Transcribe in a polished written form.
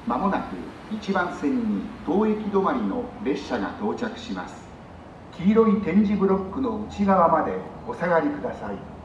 まもなく1番線に当駅止まりの列車が到着します。黄色い点字ブロックの内側までお下がりください。